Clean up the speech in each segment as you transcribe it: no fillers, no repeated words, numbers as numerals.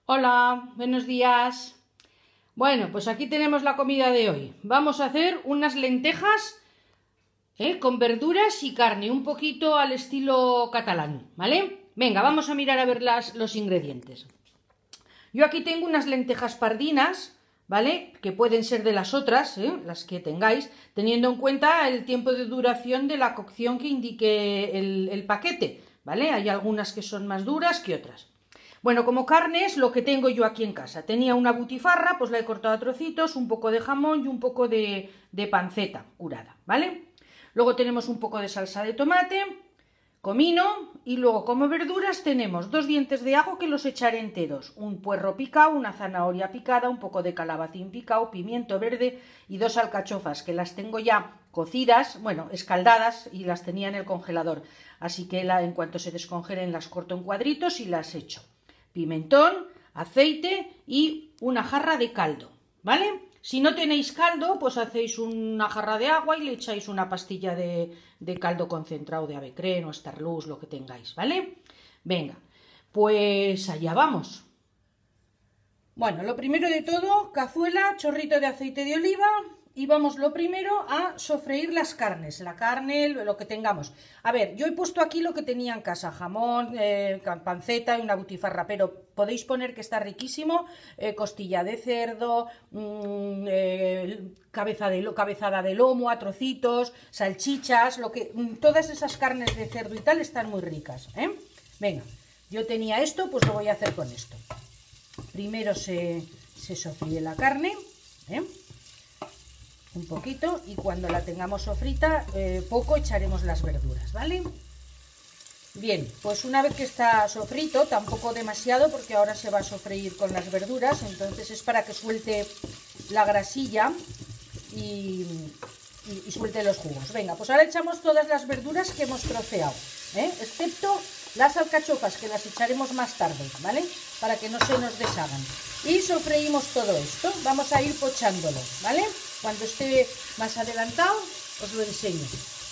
Hola, buenos días. Bueno, pues aquí tenemos la comida de hoy. Vamos a hacer unas lentejas con verduras y carne, un poquito al estilo catalán, ¿vale? Venga, vamos a mirar a ver los ingredientes. Yo aquí tengo unas lentejas pardinas, ¿vale? Que pueden ser de las otras, las que tengáis, teniendo en cuenta el tiempo de duración de la cocción que indique el paquete, ¿vale? Hay algunas que son más duras que otras. Bueno, como carne es lo que tengo yo aquí en casa. Tenía una butifarra, pues la he cortado a trocitos, un poco de jamón y un poco de panceta curada, ¿vale? Luego tenemos un poco de salsa de tomate, comino y luego como verduras tenemos 2 dientes de ajo que los echaré enteros, un puerro picado, una zanahoria picada, un poco de calabacín picado, pimiento verde y 2 alcachofas que las tengo ya cocidas, bueno, escaldadas y las tenía en el congelador. Así que en cuanto se descongelen las corto en cuadritos y las echo. Pimentón, aceite y una jarra de caldo, ¿vale? Si no tenéis caldo, pues hacéis una jarra de agua y le echáis una pastilla de caldo concentrado de avecren o Starlux, lo que tengáis, ¿vale? Venga, pues allá vamos. Bueno, lo primero de todo, cazuela, chorrito de aceite de oliva y vamos lo primero a sofreír las carnes, la carne, lo que tengamos. A ver, yo he puesto aquí lo que tenía en casa, jamón, panceta y una butifarra, pero podéis poner que está riquísimo, costilla de cerdo, cabezada de lomo a trocitos, salchichas, todas esas carnes de cerdo y tal están muy ricas, ¿eh? Venga, yo tenía esto, pues lo voy a hacer con esto. Primero se sofríe la carne, un poquito, y cuando la tengamos sofrita, poco echaremos las verduras, ¿vale? Bien, pues una vez que está sofrito, tampoco demasiado porque ahora se va a sofreír con las verduras, entonces es para que suelte la grasilla y suelte los jugos. Venga, pues ahora echamos todas las verduras que hemos troceado, excepto las alcachofas, que las echaremos más tarde, ¿vale? Para que no se nos deshagan. Y sofreímos todo esto, vamos a ir pochándolo, ¿vale? Cuando esté más adelantado os lo enseño.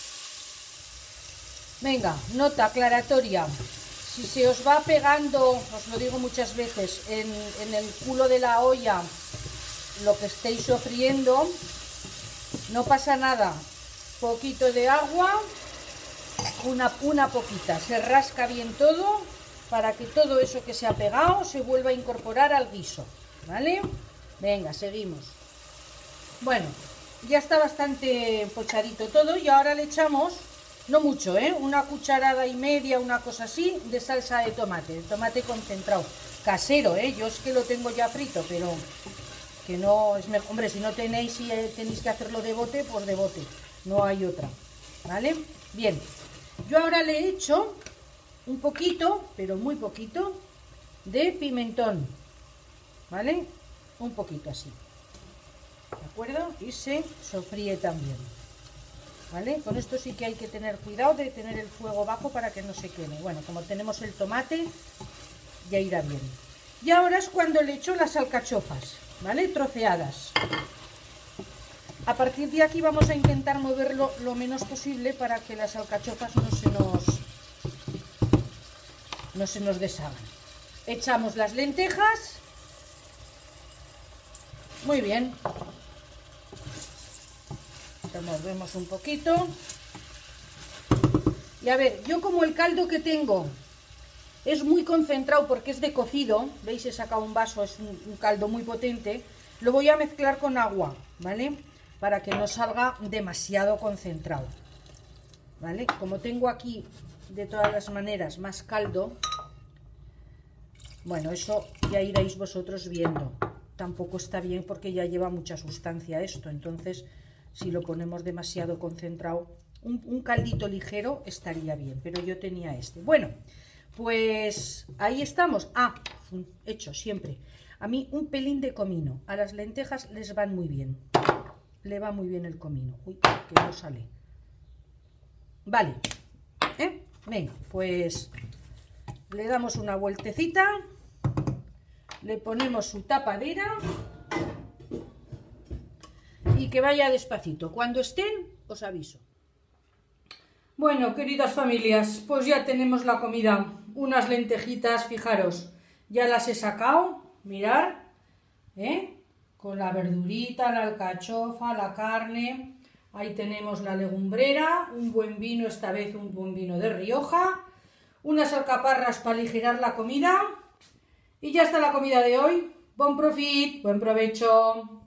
Venga, nota aclaratoria. Si se os va pegando, os lo digo muchas veces, en el culo de la olla lo que estéis sofriendo, no pasa nada. Poquito de agua, una poquita, se rasca bien todo para que todo eso que se ha pegado se vuelva a incorporar al guiso, ¿vale? Venga, seguimos. Bueno, ya está bastante pochadito todo y ahora le echamos, no mucho, una cucharada y media, una cosa así, de salsa de tomate concentrado, casero, yo es que lo tengo ya frito, pero que no es mejor. Hombre, si no tenéis, si tenéis que hacerlo de bote, pues de bote, no hay otra, ¿vale? Bien, yo ahora le he hecho un poquito, pero muy poquito, de pimentón, ¿vale? Un poquito así, ¿de acuerdo? Y se sofríe también, ¿vale? Con esto sí que hay que tener cuidado de tener el fuego bajo para que no se queme. Bueno, como tenemos el tomate, ya irá bien. Y ahora es cuando le echo las alcachofas, ¿vale? Troceadas. A partir de aquí vamos a intentar moverlo lo menos posible para que las alcachofas no se nos deshagan. Echamos las lentejas. Muy bien. Removemos un poquito. Y a ver, yo como el caldo que tengo es muy concentrado porque es de cocido, veis, he sacado un vaso, es un caldo muy potente, lo voy a mezclar con agua, ¿vale? Para que no salga demasiado concentrado, ¿vale? Como tengo aquí de todas las maneras más caldo, bueno, eso ya iréis vosotros viendo. Tampoco está bien porque ya lleva mucha sustancia esto, entonces si lo ponemos demasiado concentrado, un caldito ligero estaría bien, pero yo tenía este. Bueno, pues ahí estamos. Hecho siempre. A mí un pelín de comino. A las lentejas les van muy bien. Le va muy bien el comino. Uy, que no sale. Vale. Venga, pues le damos una vueltecita. Le ponemos su tapadera. Y que vaya despacito. Cuando estén, os aviso. Bueno, queridas familias, pues ya tenemos la comida. Unas lentejitas, fijaros, ya las he sacado, mirar, con la verdurita, la alcachofa, la carne. Ahí tenemos la legumbrera, un buen vino, esta vez un buen vino de Rioja, unas alcaparras para aligerar la comida. Y ya está la comida de hoy. Buen profit, buen provecho.